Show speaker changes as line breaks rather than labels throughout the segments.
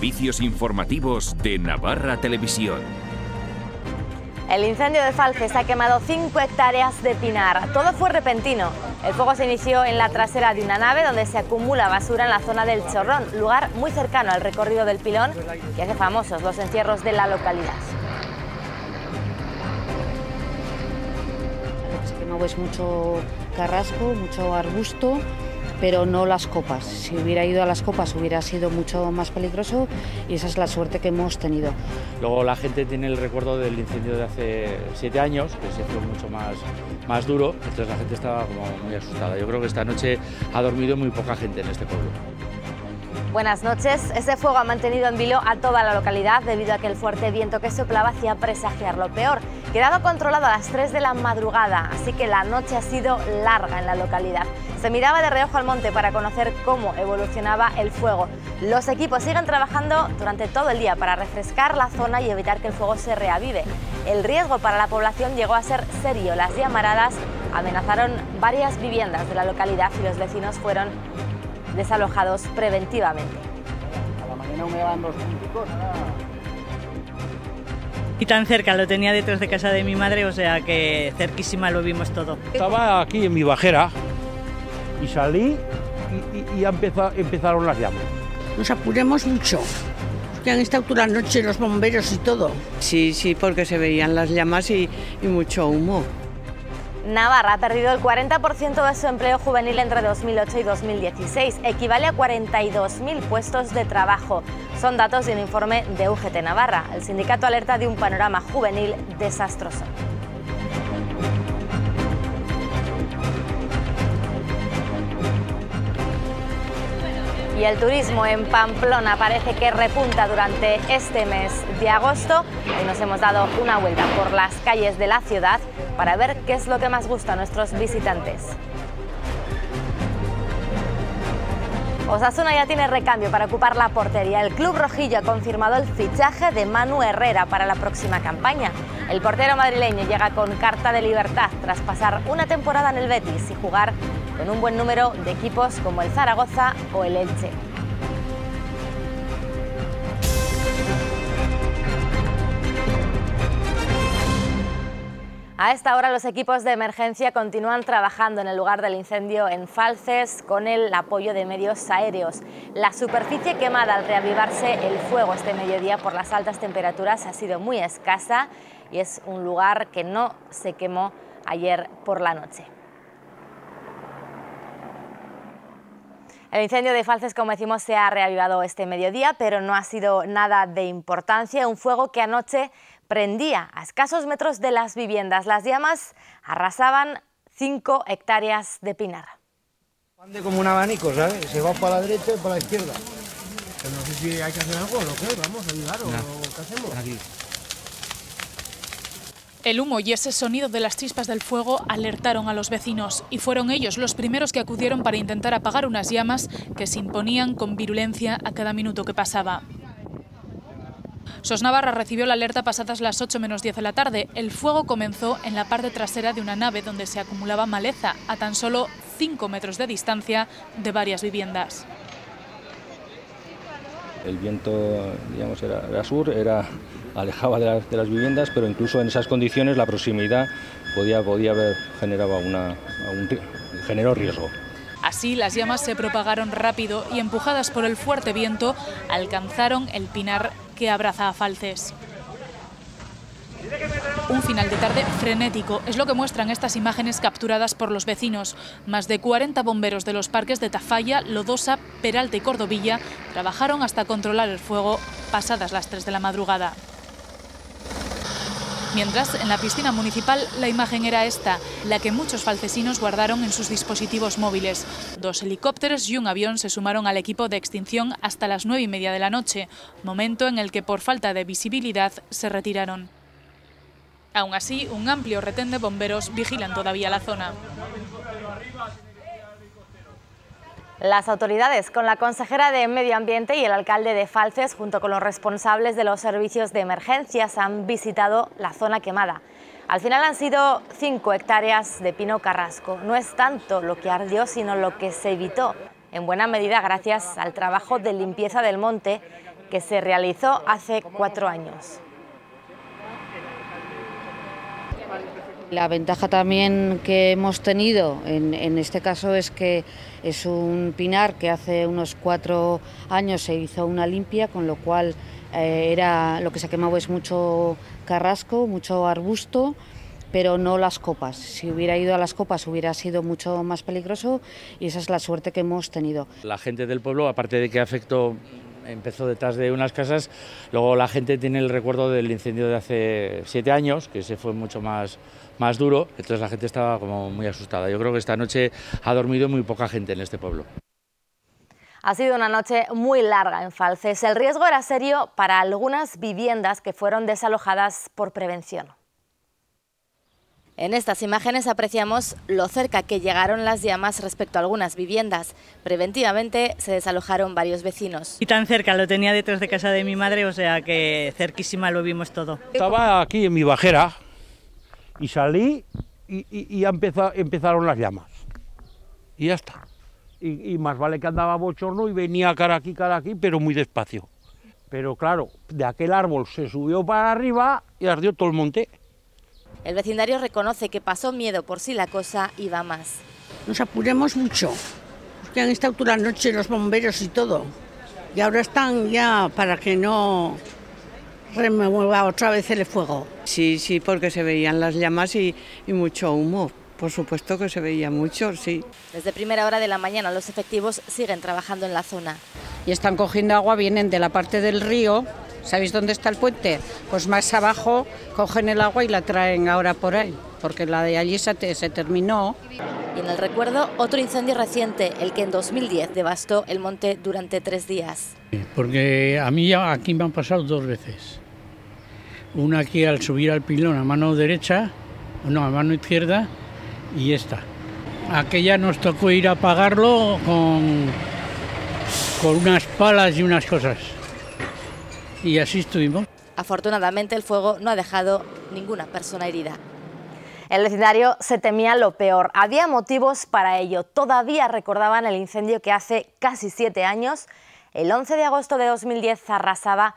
servicios informativos de Navarra Televisión.
El incendio de Falces ha quemado 5 hectáreas de pinar. Todo fue repentino. El fuego se inició en la trasera de una nave donde se acumula basura en la zona del Chorrón, lugar muy cercano al recorrido del Pilón que hace famosos los encierros de la localidad.
Lo que se quemó es mucho carrasco, mucho arbusto, pero no las copas. Si hubiera ido a las copas hubiera sido mucho más peligroso y esa es la suerte que hemos tenido.
Luego la gente tiene el recuerdo del incendio de hace 7 años, que se fue mucho más duro, entonces la gente estaba como muy asustada. Yo creo que esta noche ha dormido muy poca gente en este pueblo.
Buenas noches. Ese fuego ha mantenido en vilo a toda la localidad debido a que el fuerte viento que soplaba hacía presagiar lo peor. Quedaba controlado a las 3 de la madrugada, así que la noche ha sido larga en la localidad. Se miraba de reojo al monte para conocer cómo evolucionaba el fuego. Los equipos siguen trabajando durante todo el día para refrescar la zona y evitar que el fuego se reavive. El riesgo para la población llegó a ser serio. Las llamaradas amenazaron varias viviendas de la localidad y los vecinos fueron desalojados preventivamente.
A la mañana humeaban los punticos.
Y tan cerca, lo tenía detrás de casa de mi madre, o sea que cerquísima lo vimos todo.
Estaba aquí en mi bajera y salí y empezaron las llamas.
Nos apuremos mucho, que han estado toda la noche los bomberos y todo.
Sí, porque se veían las llamas y mucho humo.
Navarra ha perdido el 40% de su empleo juvenil entre 2008 y 2016, equivale a 42.000 puestos de trabajo. Son datos de un informe de UGT Navarra. El sindicato alerta de un panorama juvenil desastroso. Y el turismo en Pamplona parece que repunta durante este mes de agosto. Hoy nos hemos dado una vuelta por las calles de la ciudad para ver qué es lo que más gusta a nuestros visitantes. Osasuna ya tiene recambio para ocupar la portería. El club rojillo ha confirmado el fichaje de Manu Herrera para la próxima campaña. El portero madrileño llega con carta de libertad tras pasar una temporada en el Betis y jugar con un buen número de equipos como el Zaragoza o el Elche. A esta hora los equipos de emergencia continúan trabajando en el lugar del incendio en Falces con el apoyo de medios aéreos. La superficie quemada al reavivarse el fuego este mediodía por las altas temperaturas ha sido muy escasa y es un lugar que no se quemó ayer por la noche. El incendio de Falces, como decimos, se ha reavivado este mediodía, pero no ha sido nada de importancia. Un fuego que anoche prendía a escasos metros de las viviendas. Las llamas arrasaban 5 hectáreas de pinar.
Ande como un abanico, ¿sabes? Se va para la derecha y para la izquierda. Pero no sé si hay que hacer algo o lo que vamos a ayudar o qué hacemos. Aquí.
El humo y ese sonido de las chispas del fuego alertaron a los vecinos y fueron ellos los primeros que acudieron para intentar apagar unas llamas que se imponían con virulencia a cada minuto que pasaba. SOS Navarra recibió la alerta pasadas las 8 menos 10 de la tarde. El fuego comenzó en la parte trasera de una nave donde se acumulaba maleza a tan solo 5 metros de distancia de varias viviendas.
El viento, digamos, era sur, alejaba de las viviendas, pero incluso en esas condiciones la proximidad podía haber generó riesgo.
Así, las llamas se propagaron rápido y, empujadas por el fuerte viento, alcanzaron el pinar que abraza a Falces. Un final de tarde frenético es lo que muestran estas imágenes capturadas por los vecinos. Más de 40 bomberos de los parques de Tafalla, Lodosa, Peralta y Cordovilla trabajaron hasta controlar el fuego pasadas las 3 de la madrugada. Mientras, en la piscina municipal, la imagen era esta, la que muchos falcesinos guardaron en sus dispositivos móviles. 2 helicópteros y un avión se sumaron al equipo de extinción hasta las 9:30 de la noche, momento en el que por falta de visibilidad se retiraron. Aún así, un amplio retén de bomberos vigilan todavía la zona.
Las autoridades, con la consejera de Medio Ambiente y el alcalde de Falces, junto con los responsables de los servicios de emergencias, han visitado la zona quemada. Al final han sido 5 hectáreas de pino carrasco. No es tanto lo que ardió, sino lo que se evitó, en buena medida gracias al trabajo de limpieza del monte que se realizó hace 4 años.
La ventaja también que hemos tenido en este caso es que es un pinar que hace unos 4 años se hizo una limpia, con lo cual lo que se ha quemado es mucho carrasco, mucho arbusto, pero no las copas. Si hubiera ido a las copas hubiera sido mucho más peligroso y esa es la suerte que hemos tenido.
La gente del pueblo, aparte de que empezó detrás de unas casas, luego la gente tiene el recuerdo del incendio de hace 7 años, que ese fue mucho más duro, entonces la gente estaba como muy asustada. Yo creo que esta noche ha dormido muy poca gente en este pueblo.
Ha sido una noche muy larga en Falces. El riesgo era serio para algunas viviendas que fueron desalojadas por prevención. En estas imágenes apreciamos lo cerca que llegaron las llamas respecto a algunas viviendas. Preventivamente se desalojaron varios vecinos.
Y tan cerca, lo tenía detrás de casa de mi madre, o sea que cerquísima lo vimos todo.
Estaba aquí en mi bajera y salí y empezaron las llamas. Y ya está. Y más vale que andaba bochorno y venía cara aquí, pero muy despacio. Pero claro, de aquel árbol se subió para arriba y ardió todo el monte.
El vecindario reconoce que pasó miedo por si la cosa iba más.
Nos apuremos mucho, porque han estado toda la noche los bomberos y todo. Y ahora están ya para que no remueva otra vez el fuego.
Sí, porque se veían las llamas y mucho humo. Por supuesto que se veía mucho, sí.
Desde primera hora de la mañana los efectivos siguen trabajando en la zona.
Y están cogiendo agua, vienen de la parte del río. ¿Sabéis dónde está el puente? Pues más abajo cogen el agua y la traen ahora por ahí, porque la de allí se terminó.
Y en el recuerdo, otro incendio reciente, el que en 2010 devastó el monte durante 3 días.
Porque a mí aquí me han pasado 2 veces. Una aquí al subir al pilón a mano derecha, no, a mano izquierda, y esta. Aquella nos tocó ir a apagarlo con unas palas y unas cosas. Y así estuvimos.
Afortunadamente el fuego no ha dejado ninguna persona herida. El vecindario se temía lo peor. Había motivos para ello. Todavía recordaban el incendio que hace casi 7 años, el 11 de agosto de 2010, arrasaba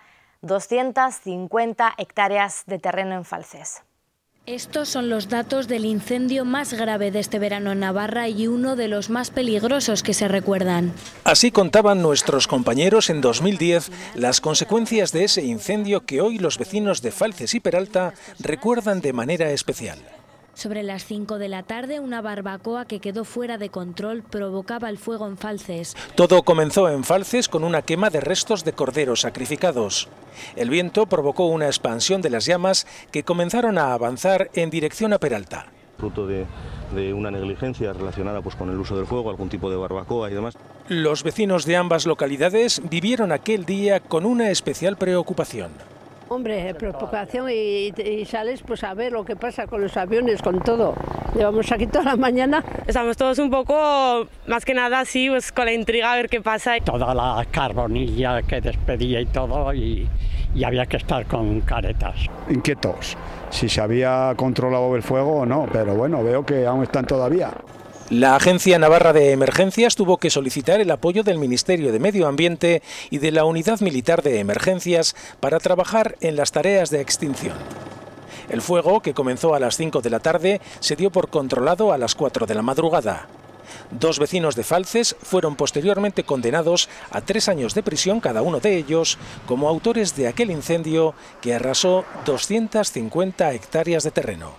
250 hectáreas de terreno en Falces.
Estos son los datos del incendio más grave de este verano en Navarra y uno de los más peligrosos que se recuerdan.
Así contaban nuestros compañeros en 2010 las consecuencias de ese incendio que hoy los vecinos de Falces y Peralta recuerdan de manera especial.
Sobre las 5 de la tarde, una barbacoa que quedó fuera de control provocaba el fuego en Falces.
Todo comenzó en Falces con una quema de restos de corderos sacrificados. El viento provocó una expansión de las llamas que comenzaron a avanzar en dirección a Peralta.
Fruto de una negligencia relacionada con el uso del fuego, algún tipo de barbacoa y demás.
Los vecinos de ambas localidades vivieron aquel día con una especial preocupación.
Hombre, preocupación y sales pues a ver lo que pasa con los aviones, con todo. Llevamos aquí toda la mañana.
Estamos todos un poco, más que nada así, pues con la intriga a ver qué pasa.
Toda la carbonilla que despedía y todo y había que estar con caretas.
Inquietos, si se había controlado el fuego o no, pero bueno, veo que aún están todavía.
La Agencia Navarra de Emergencias tuvo que solicitar el apoyo del Ministerio de Medio Ambiente y de la Unidad Militar de Emergencias para trabajar en las tareas de extinción. El fuego, que comenzó a las 5 de la tarde, se dio por controlado a las 4 de la madrugada. 2 vecinos de Falces fueron posteriormente condenados a 3 años de prisión cada uno de ellos como autores de aquel incendio que arrasó 250 hectáreas de terreno.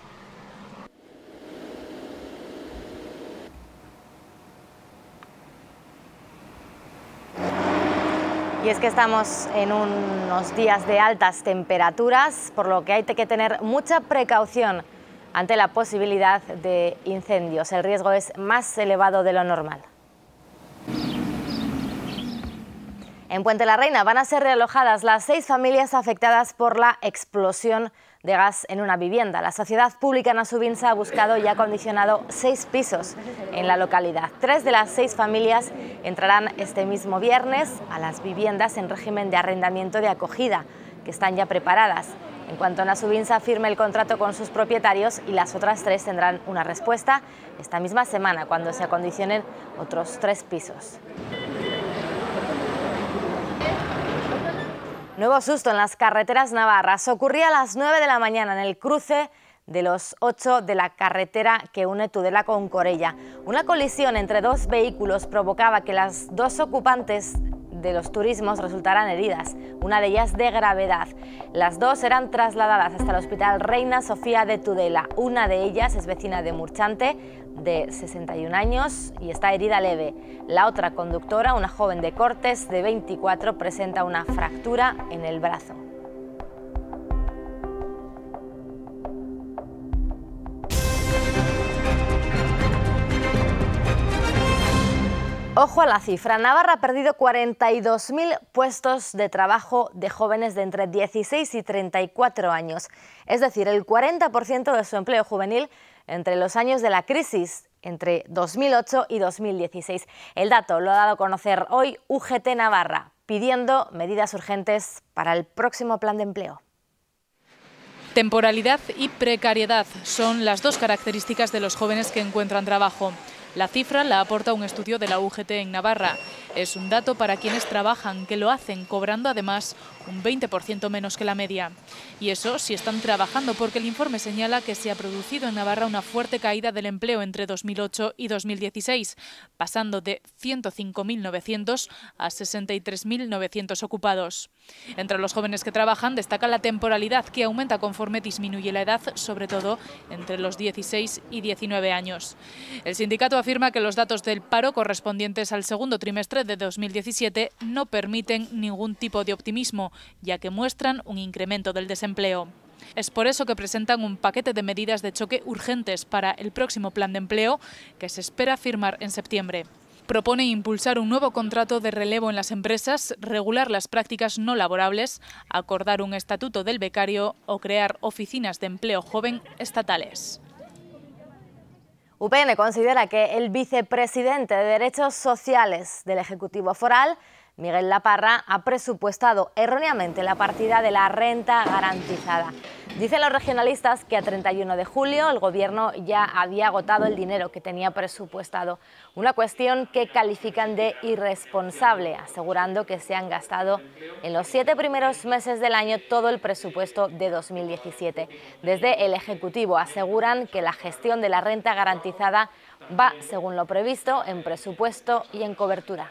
Y es que estamos en unos días de altas temperaturas, por lo que hay que tener mucha precaución ante la posibilidad de incendios. El riesgo es más elevado de lo normal. En Puente la Reina van a ser realojadas las 6 familias afectadas por la explosión de gas en una vivienda. La Sociedad Pública Nasubinsa ha buscado y ha acondicionado 6 pisos en la localidad. 3 de las 6 familias entrarán este mismo viernes a las viviendas en régimen de arrendamiento de acogida, que están ya preparadas. En cuanto Nasubinsa firme el contrato con sus propietarios, y las otras 3 tendrán una respuesta esta misma semana, cuando se acondicionen otros 3 pisos. Nuevo susto en las carreteras navarras. Ocurría a las 9 de la mañana en el cruce de los 8 de la carretera que une Tudela con Corella. Una colisión entre dos vehículos provocaba que las dos ocupantes de los turismos resultaran heridas, una de ellas de gravedad. Las dos eran trasladadas hasta el Hospital Reina Sofía de Tudela. Una de ellas es vecina de Murchante, de 61 años, y está herida leve. La otra conductora, una joven de Cortes, de 24, presenta una fractura en el brazo. Ojo a la cifra, Navarra ha perdido 42.000 puestos de trabajo de jóvenes de entre 16 y 34 años, es decir, el 40% de su empleo juvenil entre los años de la crisis, entre 2008 y 2016. El dato lo ha dado a conocer hoy UGT Navarra, pidiendo medidas urgentes para el próximo plan de empleo.
Temporalidad y precariedad son las dos características de los jóvenes que encuentran trabajo. La cifra la aporta un estudio de la UGT en Navarra. Es un dato para quienes trabajan, que lo hacen cobrando además un 20% menos que la media. Y eso si están trabajando, porque el informe señala que se ha producido en Navarra una fuerte caída del empleo entre 2008 y 2016, pasando de 105.900 a 63.900 ocupados. Entre los jóvenes que trabajan destaca la temporalidad, que aumenta conforme disminuye la edad, sobre todo entre los 16 y 19 años. El sindicato afirma que los datos del paro correspondientes al segundo trimestre de 2017 no permiten ningún tipo de optimismo, ya que muestran un incremento del desempleo. Es por eso que presentan un paquete de medidas de choque urgentes para el próximo plan de empleo, que se espera firmar en septiembre. Propone impulsar un nuevo contrato de relevo en las empresas, regular las prácticas no laborables, acordar un estatuto del becario o crear oficinas de empleo joven estatales.
UPN considera que el vicepresidente de Derechos Sociales del Ejecutivo Foral, Miguel Laparra, ha presupuestado erróneamente la partida de la renta garantizada. Dicen los regionalistas que a 31 de julio el Gobierno ya había agotado el dinero que tenía presupuestado, una cuestión que califican de irresponsable, asegurando que se han gastado en los 7 primeros meses del año todo el presupuesto de 2017. Desde el Ejecutivo aseguran que la gestión de la renta garantizada va según lo previsto en presupuesto y en cobertura.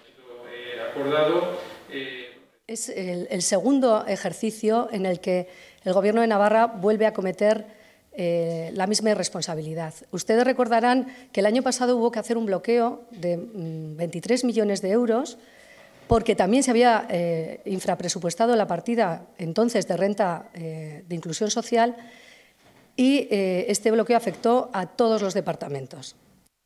Es el segundo ejercicio en el que el Gobierno de Navarra vuelve a cometer la misma irresponsabilidad. Ustedes recordarán que el año pasado hubo que hacer un bloqueo de 23 millones de euros porque también se había infrapresupuestado la partida entonces de renta de inclusión social y este bloqueo afectó a todos los departamentos.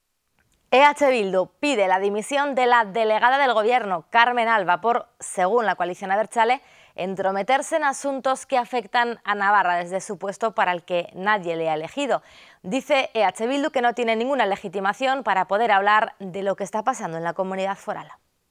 EH Bildu pide la dimisión de la delegada del Gobierno, Carmen Alba, por, según la coalición abertzale, entrometerse en asuntos que afectan a Navarra desde su puesto para el que nadie le ha elegido. Dice EH Bildu que no tiene ninguna legitimación para poder hablar de lo que está pasando en la comunidad foral.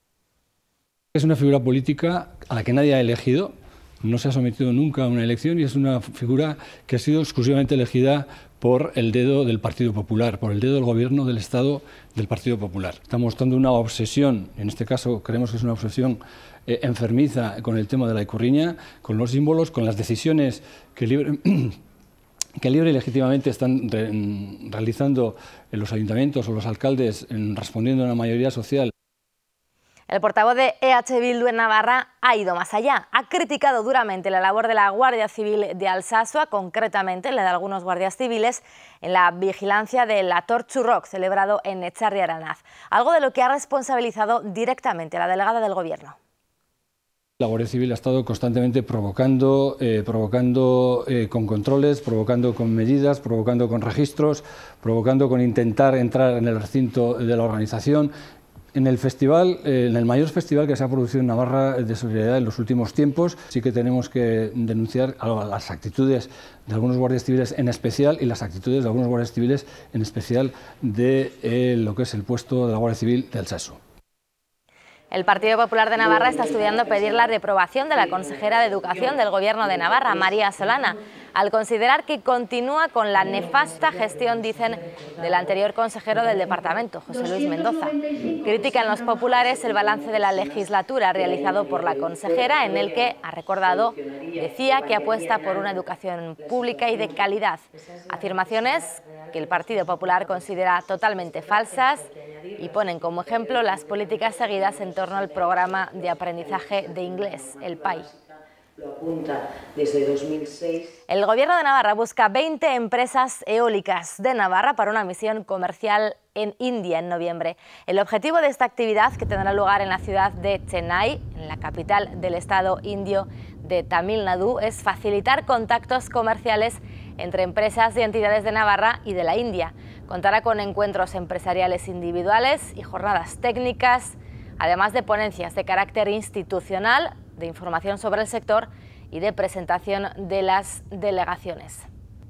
Es una figura política a la que nadie ha elegido, no se ha sometido nunca a una elección y es una figura que ha sido exclusivamente elegida por el dedo del Partido Popular, por el dedo del Gobierno del Estado del Partido Popular. Está mostrando una obsesión, en este caso creemos que es una obsesión enfermiza con el tema de la ikurriña, con los símbolos, con las decisiones que libre y legítimamente están realizando en los ayuntamientos o los alcaldes respondiendo a una mayoría social.
El portavoz de EH Bildu en Navarra ha ido más allá. Ha criticado duramente la labor de la Guardia Civil de Alsasua, concretamente la de algunos guardias civiles, en la vigilancia del Atortxu Rock celebrado en Etxarri Aranaz, algo de lo que ha responsabilizado directamente a la delegada del Gobierno.
La Guardia Civil ha estado constantemente provocando con controles, provocando con medidas, provocando con registros, provocando con intentar entrar en el recinto de la organización. En el festival, en el mayor festival que se ha producido en Navarra de solidaridad en los últimos tiempos, sí que tenemos que denunciar las actitudes de algunos guardias civiles en especial y las actitudes de algunos guardias civiles en especial de lo que es el puesto de la Guardia Civil de Alsasu.
El Partido Popular de Navarra está estudiando pedir la reprobación de la consejera de Educación del Gobierno de Navarra, María Solana. al considerar que continúa con la nefasta gestión, dicen, del anterior consejero del departamento, José Luis Mendoza. Critican los populares el balance de la legislatura realizado por la consejera, en el que, ha recordado, decía que apuesta por una educación pública y de calidad. Afirmaciones que el Partido Popular considera totalmente falsas y ponen como ejemplo las políticas seguidas en torno al programa de aprendizaje de inglés, el PAI.
Lo apunta desde 2006.
El Gobierno de Navarra busca 20 empresas eólicas de Navarra para una misión comercial en India en noviembre. El objetivo de esta actividad, que tendrá lugar en la ciudad de Chennai, en la capital del estado indio de Tamil Nadu, es facilitar contactos comerciales entre empresas y entidades de Navarra y de la India. Contará con encuentros empresariales individuales y jornadas técnicas, además de ponencias de carácter institucional, de información sobre el sector y de presentación de las delegaciones.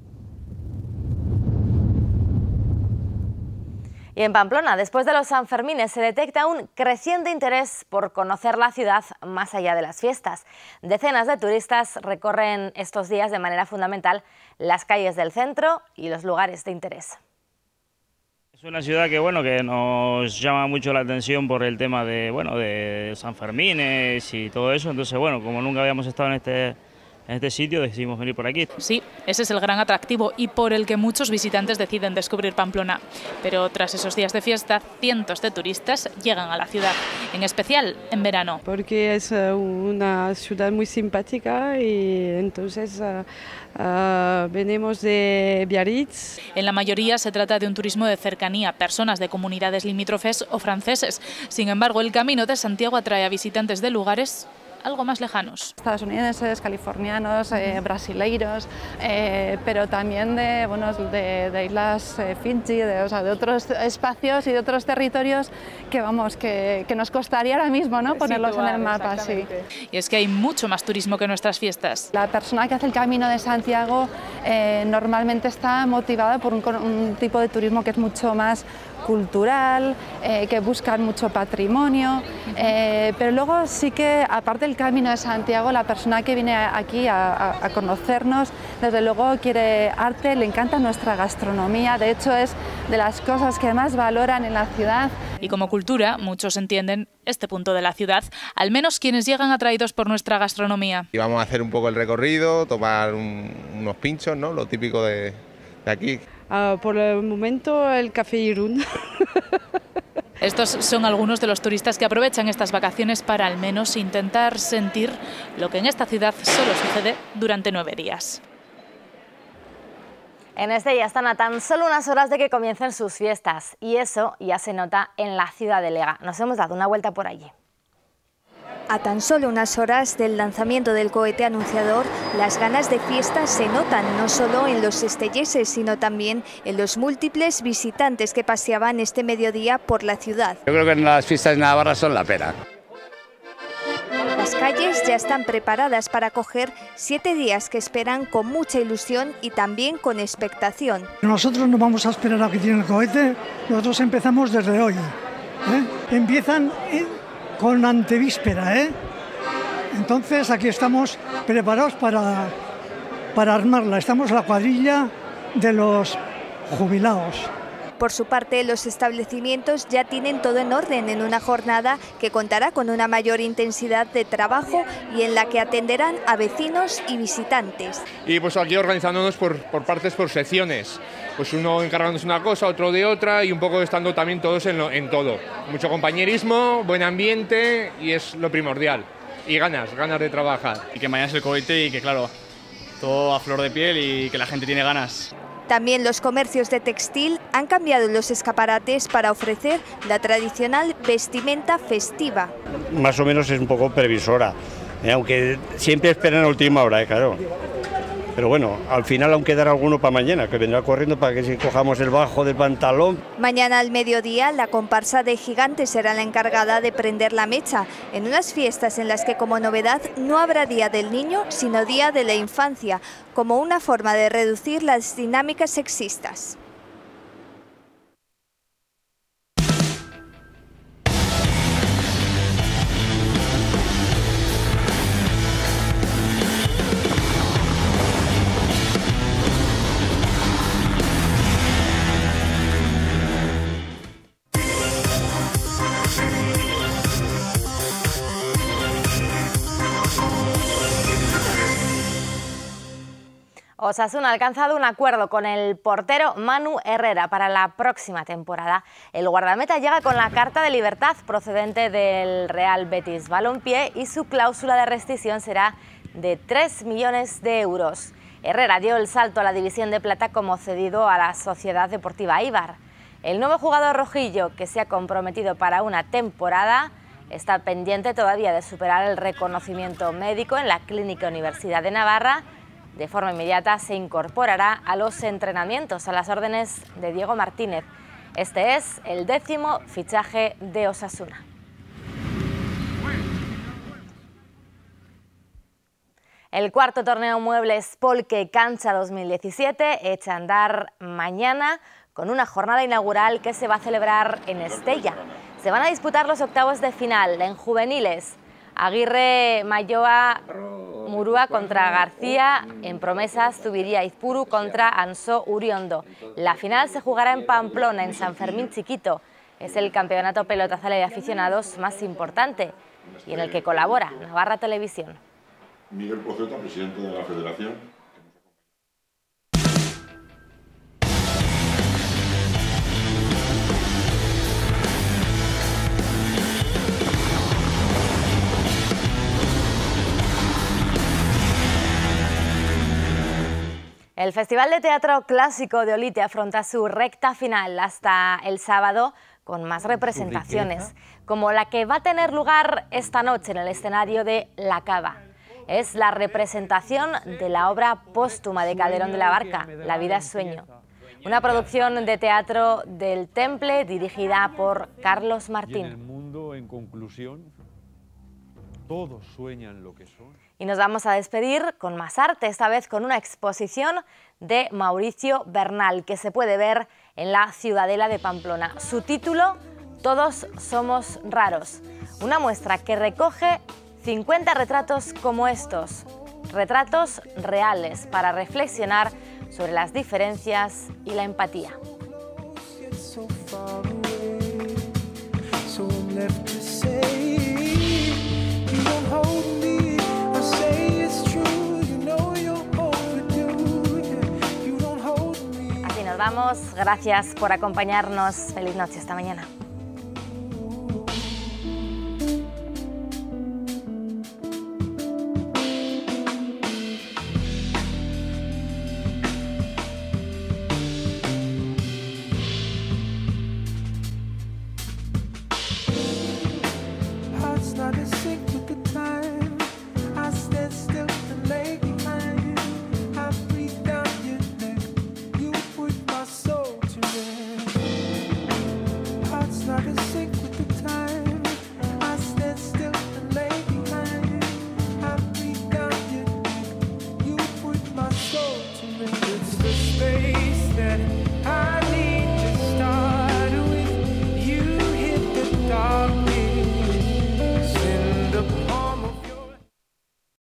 Y en Pamplona, después de los Sanfermines, se detecta un creciente interés por conocer la ciudad más allá de las fiestas. Decenas de turistas recorren estos días de manera fundamental las calles del centro y los lugares de interés.
Es una ciudad que que nos llama mucho la atención por el tema de Sanfermines y todo eso. Entonces como nunca habíamos estado en este sitio, decidimos venir por aquí.
Sí, ese es el gran atractivo y por el que muchos visitantes deciden descubrir Pamplona. Pero tras esos días de fiesta, cientos de turistas llegan a la ciudad, en especial en verano.
Porque es una ciudad muy simpática y entonces venimos de Biarritz.
En la mayoría se trata de un turismo de cercanía, personas de comunidades limítrofes o franceses. Sin embargo, el Camino de Santiago atrae a visitantes de lugares algo más lejanos.
Estadounidenses, californianos, brasileiros, pero también de islas Fiji, de otros espacios y de otros territorios que nos costaría ahora mismo, ¿no?, ponerlos en el mapa. Sí.
Y es que hay mucho más turismo que nuestras fiestas.
La persona que hace el Camino de Santiago normalmente está motivada por un tipo de turismo que es mucho más cultural, que buscan mucho patrimonio, pero luego sí que, aparte del Camino de Santiago, la persona que viene aquí a conocernos, desde luego quiere arte, le encanta nuestra gastronomía, de hecho es de las cosas que más valoran en la ciudad.
Y como cultura, muchos entienden este punto de la ciudad, al menos quienes llegan atraídos por nuestra gastronomía.
Y vamos a hacer un poco el recorrido, tomar unos pinchos, ¿no?, lo típico de aquí.
Por el momento el café Irún.
Estos son algunos de los turistas que aprovechan estas vacaciones para al menos intentar sentir lo que en esta ciudad solo sucede durante 9 días.
En Estella están a tan solo unas horas de que comiencen sus fiestas y eso ya se nota en la ciudad de Lega. Nos hemos dado una vuelta por allí.
A tan solo unas horas del lanzamiento del cohete anunciador, las ganas de fiesta se notan no solo en los estelleses, sino también en los múltiples visitantes que paseaban este mediodía por la ciudad.
Yo creo que las fiestas de Navarra son la pena.
Las calles ya están preparadas para acoger 7 días que esperan con mucha ilusión y también con expectación.
Nosotros no vamos a esperar a que tiren el cohete, nosotros empezamos desde hoy. Empiezan con antevíspera, Entonces aquí estamos preparados para armarla. Estamos la cuadrilla de los jubilados.
Por su parte, los establecimientos ya tienen todo en orden en una jornada que contará con una mayor intensidad de trabajo y en la que atenderán a vecinos y visitantes.
Y pues aquí organizándonos por partes, por secciones. Pues uno encargándose una cosa, otro de otra y un poco estando también todos en todo. Mucho compañerismo, buen ambiente y es lo primordial. Y ganas de trabajar.
Y que mañana es el cohete y que claro, todo a flor de piel y que la gente tiene ganas.
También los comercios de textil han cambiado los escaparates para ofrecer la tradicional vestimenta festiva.
Más o menos es un poco previsora, aunque siempre esperan a última hora, claro. Pero bueno, al final aún quedará alguno para mañana, que vendrá corriendo para que si cojamos el bajo del pantalón.
Mañana al mediodía la comparsa de Gigantes será la encargada de prender la mecha, en unas fiestas en las que como novedad no habrá Día del Niño, sino Día de la Infancia, como una forma de reducir las dinámicas sexistas.
Osasuna ha alcanzado un acuerdo con el portero Manu Herrera para la próxima temporada. El guardameta llega con la carta de libertad procedente del Real Betis Balompié y su cláusula de rescisión será de 3 millones de euros. Herrera dio el salto a la división de plata como cedido a la Sociedad Deportiva Eibar. El nuevo jugador rojillo, que se ha comprometido para una temporada, está pendiente todavía de superar el reconocimiento médico en la Clínica Universidad de Navarra. De forma inmediata se incorporará a los entrenamientos a las órdenes de Diego Martínez. Este es el 10º fichaje de Osasuna. El cuarto torneo Muebles Polke Cancha 2017 echa a andar mañana con una jornada inaugural que se va a celebrar en Estella. Se van a disputar los octavos de final en juveniles. Aguirre Mayoa Murúa contra García, en promesas Zubiría Izpuru contra Ansó Uriondo. La final se jugará en Pamplona, en San Fermín Chiquito. Es el campeonato pelotazal de aficionados más importante y en el que colabora Navarra Televisión.
Miguel Poceta, presidente de la Federación.
El Festival de Teatro Clásico de Olite afronta su recta final hasta el sábado con más representaciones, como la que va a tener lugar esta noche en el escenario de La Cava. Es la representación de la obra póstuma de Calderón de la Barca, La vida es sueño. Una producción de teatro del Temple dirigida por Carlos Martín.
Y en el mundo, en conclusión, todos sueñan lo que son.
Y nos vamos a despedir con más arte, esta vez con una exposición de Mauricio Bernal, que se puede ver en la Ciudadela de Pamplona. Su título, Todos somos raros. Una muestra que recoge 50 retratos como estos, retratos reales para reflexionar sobre las diferencias y la empatía. Así nos vamos, gracias por acompañarnos, feliz noche, hasta mañana.
It's